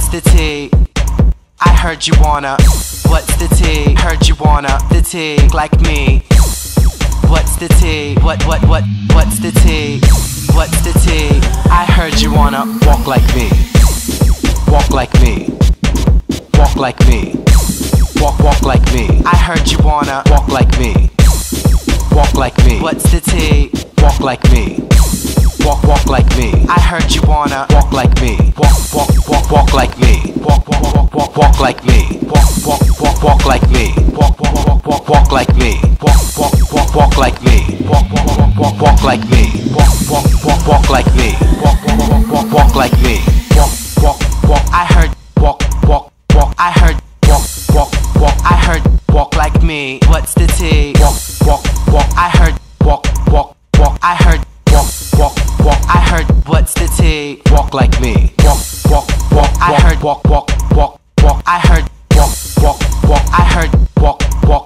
What's the tea? I heard you wanna. What's the tea? Heard you wanna. The tea, like me. What's the tea? What's the tea? What's the tea? I heard you wanna walk like me. Walk like me. Walk like me. Walk like me. I heard you wanna walk like me. Walk like me. What's the tea? Walk like me. Walk like me. I heard you wanna walk like me. Walk like me. Walk like me. Walk like me. Walk like me. Walk like me. Walk like me. Walk like me. Walk like me. I heard walk. I heard walk. I heard walk like me. What's the tea? Walk. I heard walk. I heard walk. I heard what's the tea? Walk like me. Walk. I heard walk. I heard walk. I heard walk.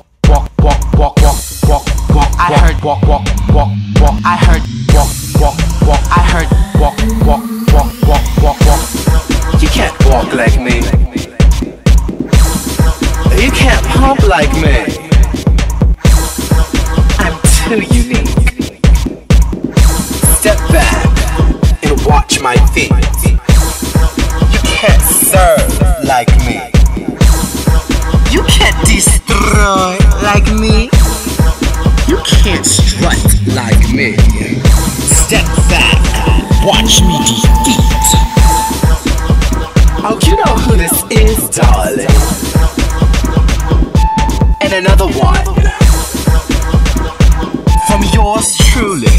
I heard walk. I heard walk. I heard walk. You can't walk like me. You can't pump like me. I'm too unique. Step back and watch my feet. You can't serve like me. You can't destroy like me. You can't strut like me. Step back, watch me defeat. Oh, you know who this is, darling. And another one from yours truly,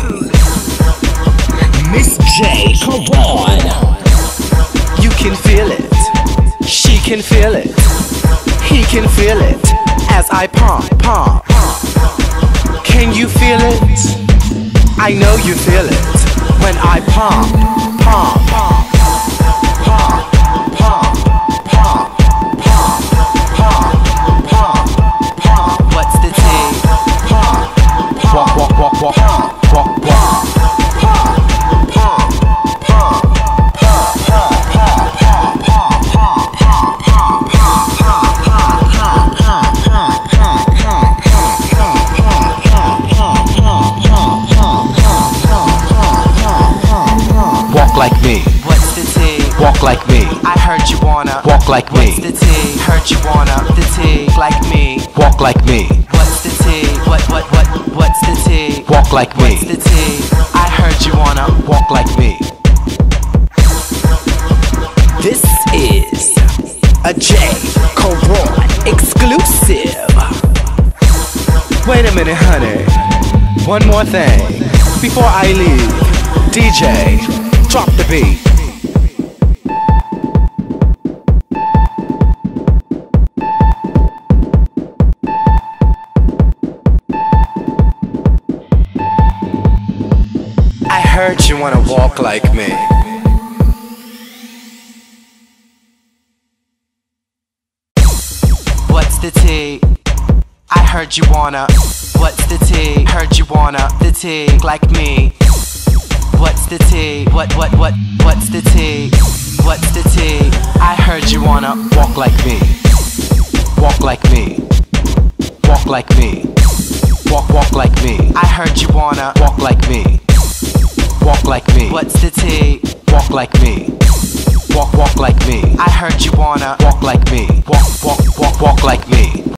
Miss J. Come on. You can feel it. She can feel it. He can feel it as I pump. Can you feel it? I know you feel it when I pump. What's the tea? Walk. Walk like me. What's the tea? Walk like me. I heard you wanna walk like me. What's the tea? Heard you wanna the tea like me. Walk like me. What's the tea? What's the tea? Walk like me. What's the tea? I heard you wanna walk like me. This is a J. Coron exclusive. Wait a minute, honey. One more thing before I leave. DJ, drop the beat. I heard you wanna walk like me. What's the tea? I heard you wanna. What's the tea? Heard you wanna the tea like me. What's the tea? What's the tea? What's the tea? I heard you wanna walk like me. Walk like me. Walk like me. Walk like me. I heard you wanna walk like me. Walk like me. What's the tea? Walk like me. Walk like me. I heard you wanna walk like me. Walk